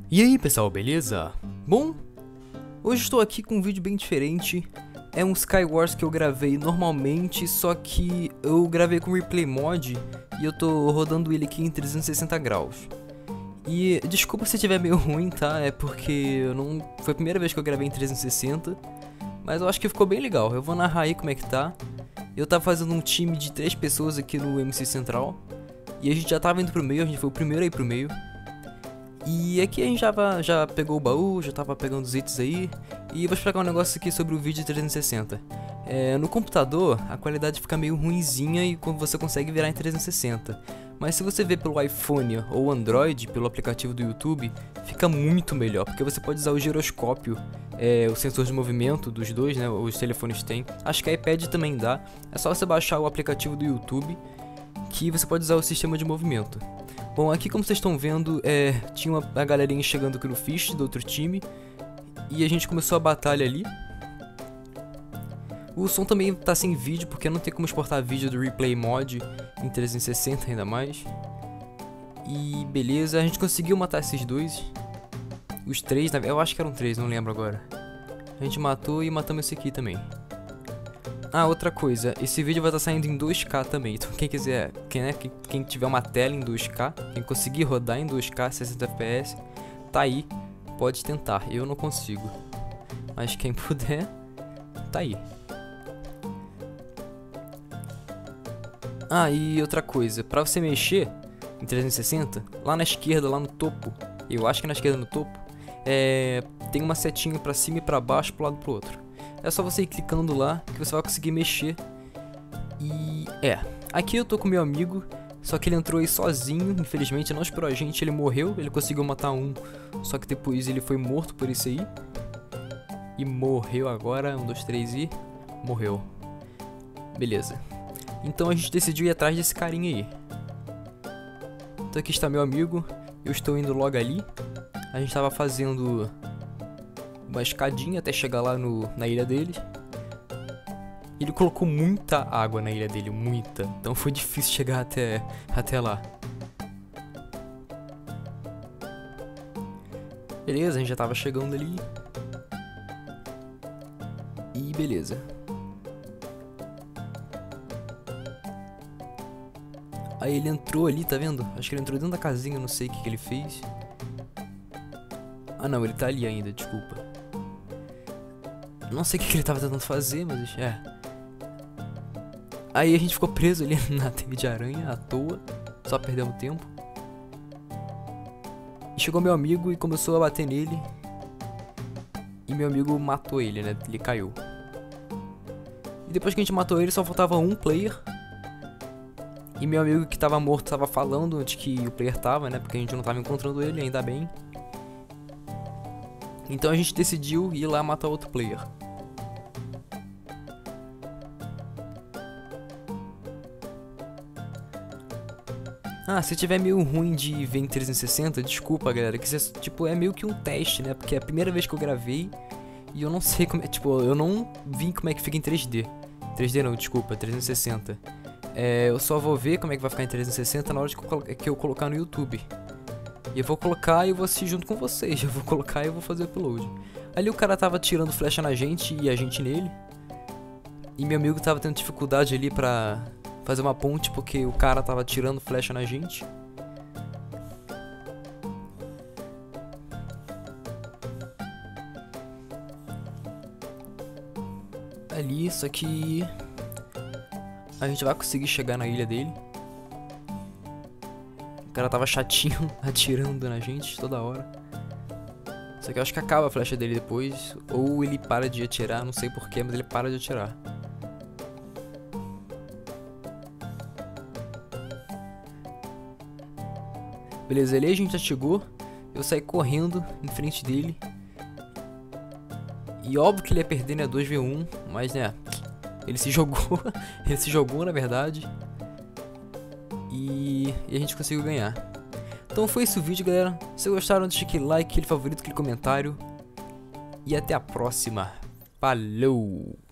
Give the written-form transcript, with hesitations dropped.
E aí pessoal, beleza? Bom, hoje estou aqui com um vídeo bem diferente. É um Skywars que eu gravei normalmente, só que eu gravei com Replay Mod e eu tô rodando ele aqui em 360 graus. E desculpa se estiver meio ruim, tá? É porque eu não... foi a primeira vez que eu gravei em 360, mas eu acho que ficou bem legal. Eu vou narrar aí como é que tá. Eu tava fazendo um time de 3 pessoas aqui no MC Central e a gente já tava indo pro meio, a gente foi o primeiro a ir pro meio. E aqui a gente já pegou o baú, já tava pegando os itens aí. E vou explicar um negócio aqui sobre o vídeo de 360. No computador a qualidade fica meio ruinzinha e você consegue virar em 360. Mas se você ver pelo iPhone ou Android, pelo aplicativo do YouTube, fica muito melhor. Porque você pode usar o giroscópio, o sensor de movimento dos dois, né, os telefones têm. Acho que a iPad também dá. É só você baixar o aplicativo do YouTube que você pode usar o sistema de movimento. Bom, aqui como vocês estão vendo, tinha uma galerinha chegando aqui no Fish do outro time. E a gente começou a batalha ali. O som também tá sem vídeo, porque não tem como exportar vídeo do Replay Mod em 360 ainda mais. E beleza, a gente conseguiu matar esses dois. Os três, eu acho que eram 3, não lembro agora. A gente matou e matamos esse aqui também. Ah, outra coisa, esse vídeo vai estar saindo em 2K também, então quem quiser, quem tiver uma tela em 2K, quem conseguir rodar em 2K 60 FPS, tá aí, pode tentar, eu não consigo, mas quem puder, tá aí. Ah, e outra coisa, pra você mexer em 360, lá na esquerda, lá no topo, eu acho que na esquerda no topo, tem uma setinha pra cima e pra baixo, pro lado e pro outro. É só você ir clicando lá que você vai conseguir mexer. E aqui eu tô com meu amigo, só que ele entrou aí sozinho, infelizmente não esperou a gente, ele morreu, ele conseguiu matar um, só que depois ele foi morto por isso aí. E morreu agora, 1, 2, 3 e morreu. Beleza. Então a gente decidiu ir atrás desse carinha aí. Então aqui está meu amigo, eu estou indo logo ali. A gente tava fazendo uma escadinha até chegar lá na ilha dele. Ele colocou muita água na ilha dele, muita. Então foi difícil chegar até lá. Beleza, a gente já tava chegando ali. E beleza. Aí ele entrou ali, tá vendo? Acho que ele entrou dentro da casinha, não sei o que ele fez. Ah não, ele tá ali ainda, desculpa. Não sei o que ele tava tentando fazer, mas Aí a gente ficou preso ali na teia de aranha, à toa. Só perdemos tempo. E chegou meu amigo e começou a bater nele. E meu amigo matou ele, né? Ele caiu. E depois que a gente matou ele, só faltava um player. E meu amigo que tava morto tava falando onde que o player tava, né? Porque a gente não tava encontrando ele, ainda bem. Então a gente decidiu ir lá matar outro player. Ah, se tiver meio ruim de ver em 360, desculpa galera, que isso tipo, é meio que um teste, né? Porque é a primeira vez que eu gravei e eu não sei como é, tipo, eu não vi como é que fica em 3D. 3D não, desculpa, 360. Eu só vou ver como é que vai ficar em 360 na hora que eu colocar no YouTube. E eu vou colocar e eu vou assistir junto com vocês. Eu vou colocar e eu vou fazer o upload. Ali o cara tava tirando flecha na gente e a gente nele. E meu amigo tava tendo dificuldade ali pra fazer uma ponte porque o cara tava tirando flecha na gente. Ali, só que a gente vai conseguir chegar na ilha dele. O cara tava chatinho, atirando na gente toda hora. Só que eu acho que acaba a flecha dele depois. Ou ele para de atirar, não sei porquê, mas ele para de atirar. Beleza, ali a gente já chegou. Eu saí correndo em frente dele. E óbvio que ele ia perder, né, 2v1. Mas né, ele se jogou. Ele se jogou na verdade. E a gente conseguiu ganhar. Então foi esse o vídeo, galera. Se gostaram, deixa aquele like, aquele favorito, aquele comentário. E até a próxima. Falou!